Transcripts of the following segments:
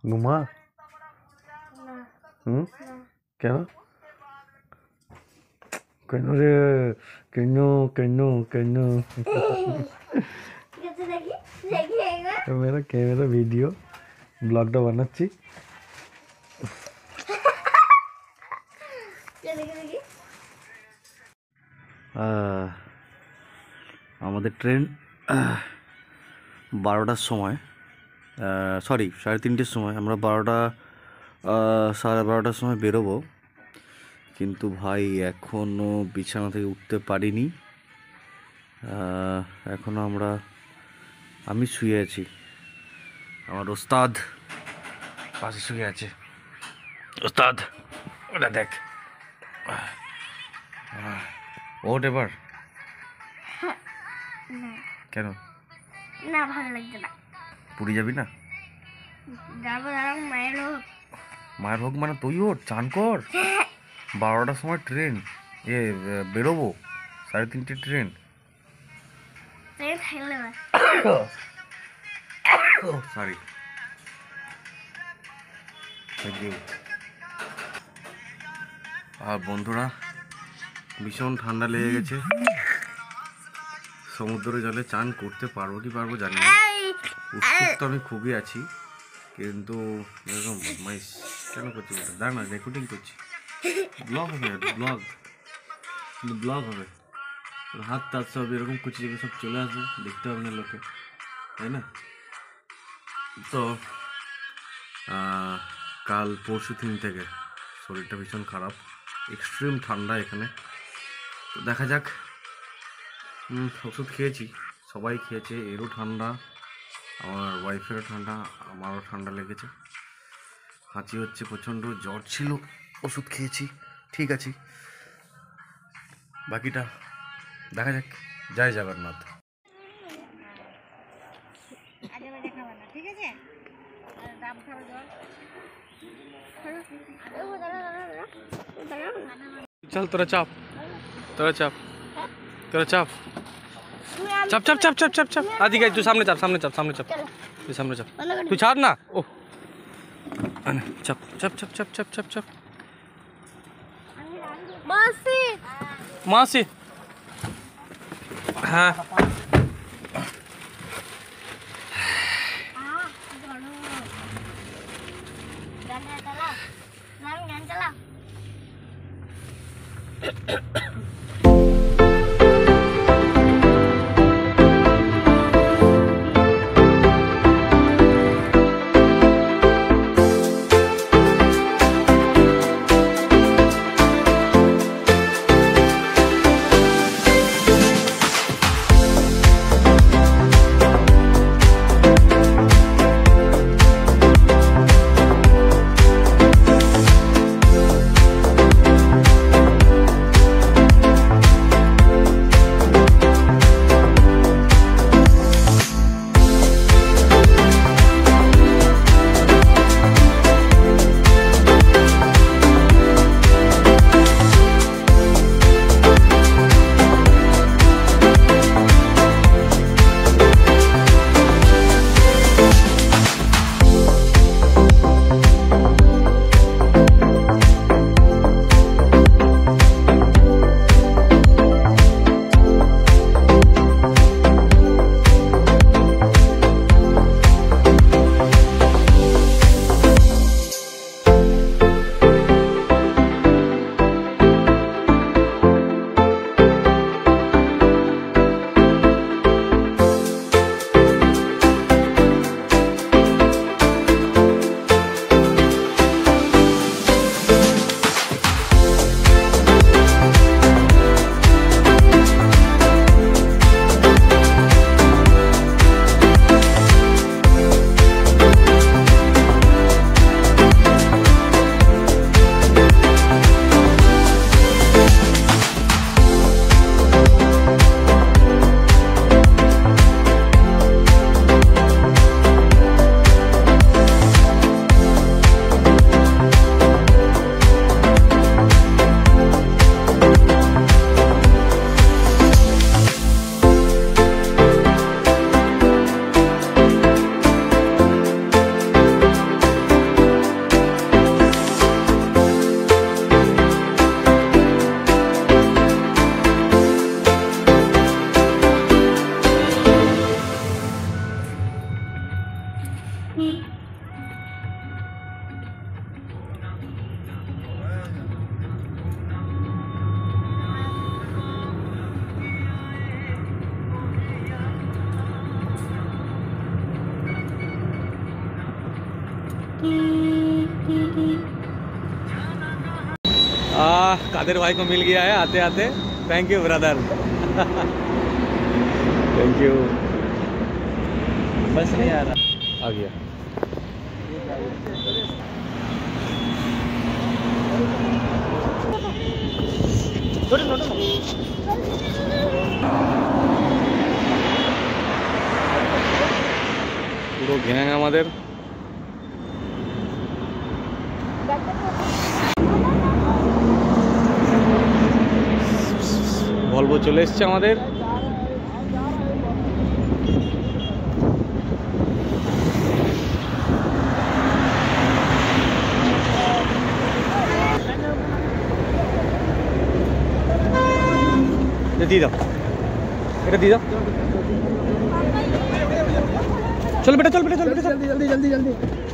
घुमा क्या कहनो रे कहनो मेरा कैमरा वीडियो ब्लॉगটা বানাচ্ছি আমাদের ট্রেন 12টার সময় সরি 3:30টার সময় আমরা 12টার সময় বেরোবো কিন্তু ভাই এখনও বিছানা থেকে উঠতে পারিনি এখনও আমি শুয়ে আছি আমার ওস্তাদ পাশে শুয়ে আছে ওস্তাদ ওটা দেখ ওঠ এবার কেন না ভালো লাগছে না পুরী যাবি না যাবো মায়ের হোক মানে তুই ওঠ চান কর 12টার সময় ট্রেন বেরোবো 3:30 ট্রেন সরি থ্যাংক ইউ আর বন্ধুরা ভীষণ ঠান্ডা লেগে গেছে সমুদ্রের জলে চান করতে পারবো কি পারবো জানি না উৎসুক তো আমি খুবই আছি কিন্তু এরকম বদমাইশ কেন করছি দাঁড়া না রেকর্ডিং করছি ব্লগ হবে ব্লগ হবে হাত টাত সব এরকম কুচি সব চলে আসবে দেখতে হবে না লোকে তাই না তো কাল পরশু দিন থেকে শরীরটা ভীষণ খারাপ এক্সট্রিম ঠান্ডা এখানে তো দেখা যাক ওষুধ খেয়েছি সবাই খেয়েছে এরও ঠান্ডা আমার ওয়াইফেরও ঠান্ডা আমারও ঠান্ডা লেগেছে হাঁচি হচ্ছে প্রচণ্ড জ্বর ছিল ওষুধ খেয়েছি ঠিক আছে বাকিটা দেখা যাক জয় জগন্নাথ चल तेरा चाप चाप आदि तू सामने चाप तू छाड़ ना ओ चप मासी हाँ कादिर भाई को मिल गया है आते आते। Thank you brother. Thank you. बस नहीं आ रहा, आ गया। পুরো গ্যাং আমাদের। ভলভো চলে এসছে আমাদের। দিয়ে দাও, এটা দিয়ে দাও। চল বেটা, চল বেটা, চল বেটা, জলদি জলদি জলদি জলদি।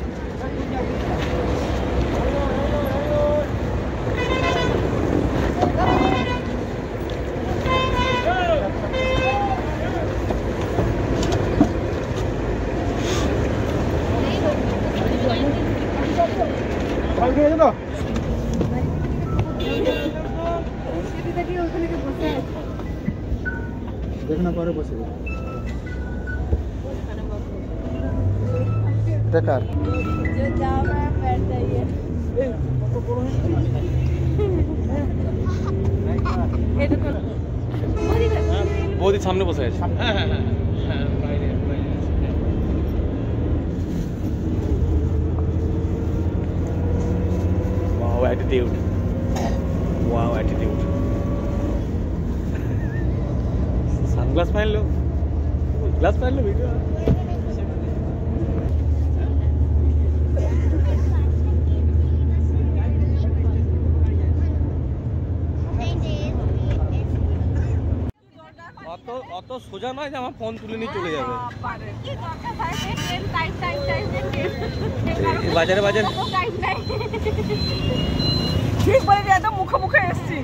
देखना पड़े बस बेकार जो जाओ ना बैठ जाइए। বৌদি সামনে বসে আছে। Wow attitude, wow attitude। Glass पहन लो, ग्लास पहन लो। वीडियो অত সোজা নয় যে আমার ফোন তুলে নিয়ে চলে যাবে। বাজারে বাজারে ঠিক বলে যে একদম মুখে মুখে এসছি।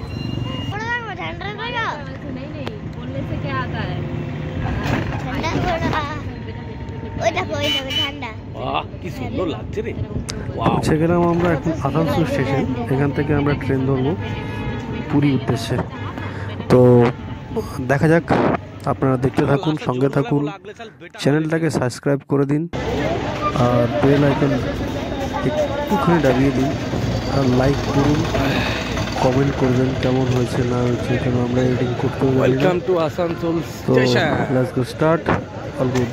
से क्या आता है পৌঁছে গেলাম আমরা এখন আসানসোল স্টেশন। এখান থেকে আমরা ট্রেন ধরবো পুরী উদ্দেশ্যে। তো দেখা যাক, আপনারা দেখতে থাকুন, সঙ্গে থাকুন, চ্যানেলটাকে সাবস্ক্রাইব করে দিন আর বেল আইকন একটুখানি দাবিয়ে দিন আর লাইক করুন, কমেন্ট করবেন কেমন হয়েছে না হয়েছে, কেন আমরা এডিটিং করতে পারি। Welcome to Asansol station. Let's go start. All good.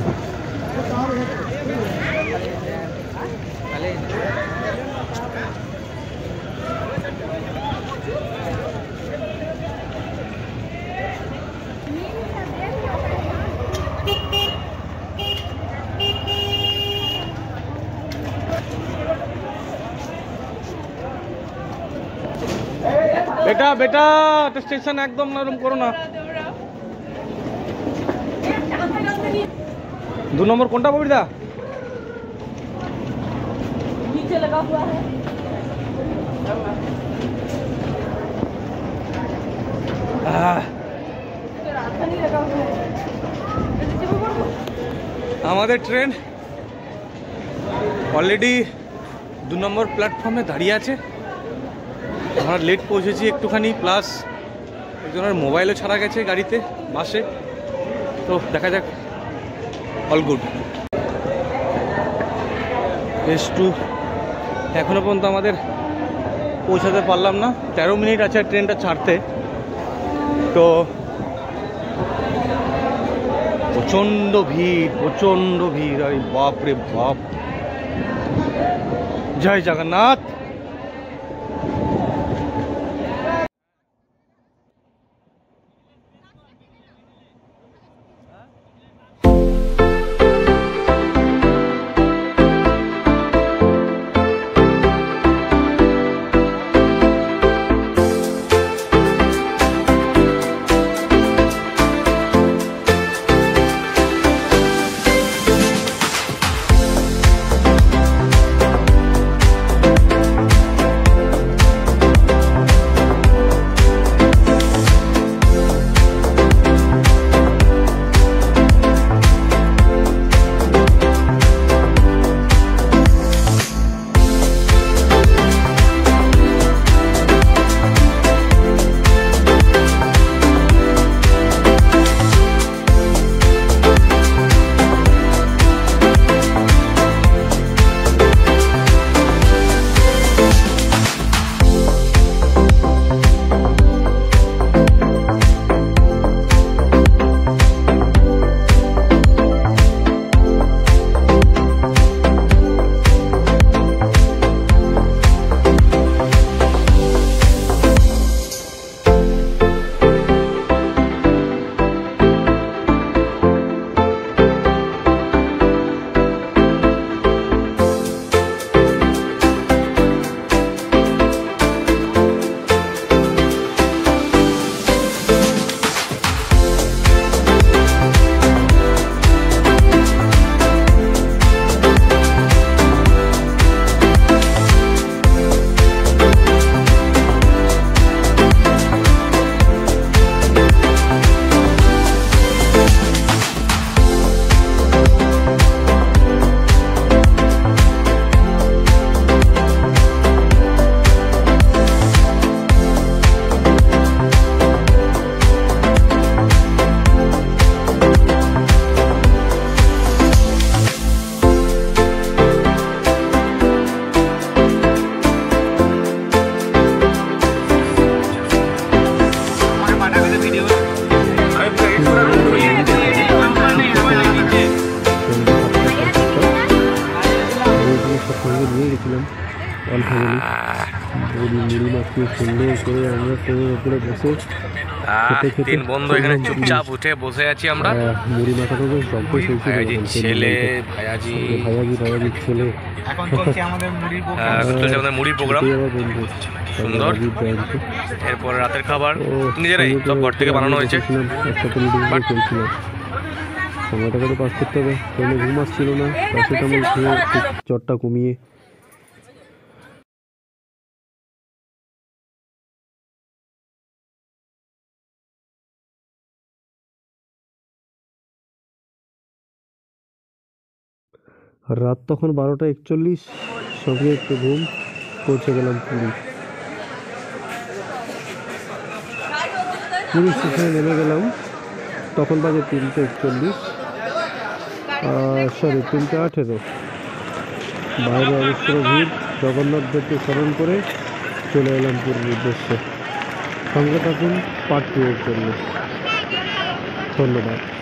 बेटा बेटा स्टेशन एकदम नरम करो ना। 2 नंबर कौन टा बबीदा नीचे लगा हुआ है। আমাদের ট্রেন অলরেডি 2 নম্বর প্ল্যাটফর্মে দাঁড়িয়ে আছে। আমরা লেট পৌঁছেছি একটুখানি, প্লাস একজনের মোবাইলও ছাড়া গেছে গাড়িতে, বাসে। তো দেখা যাক, অল গুড। টু এখনো পর্যন্ত আমাদের পৌঁছাতে পারলাম না, 13 মিনিট আছে ট্রেনটা ছাড়তে। তো প্রচণ্ড ভিড়, আরে বাপ রে বাপ। জয় জগন্নাথ। কি সুন্দর করে আমরা ট্রেনের উপরে বসে খেতে খেতে তিন বন্ধু এখানে চুপচাপ উঠে বসে আছি আমরা। মুড়ি মাখানো বেশ জব্দ শেষ ভাইয়াজির ছেলে, ভাইয়াজি ভাইয়াজির ছেলে এখন চলছে আমাদের মুড়ির চলছে আমাদের মুড়ি প্রোগ্রাম। আমার বন্ধু সুন্দর। জয়ন্তী এরপর রাতের খাবার নিজেরাই সব ঘর থেকে বানানো হয়েছে। একসাথে মিটিং করে চলছিলাম। সময়টা করে পাস করতে হবে, ট্রেনে ঘুম আসছিল না, প্যারাসিটামল খেয়ে জ্বরটা কমিয়ে রাত তখন 12:41, সঙ্গে একটু ঘুম, পৌঁছে গেলাম পুরী স্টেশনে নেমে গেলাম। তখন বাজে 3:41, সরি 3:18। বাইরে অবশ্য ভিড়। জগন্নাথ দেবকে স্মরণ করে চলে এলাম পুরীর উদ্দেশ্যে। সঙ্গে থাকুন পার্ট 2 এর জন্য। ধন্যবাদ।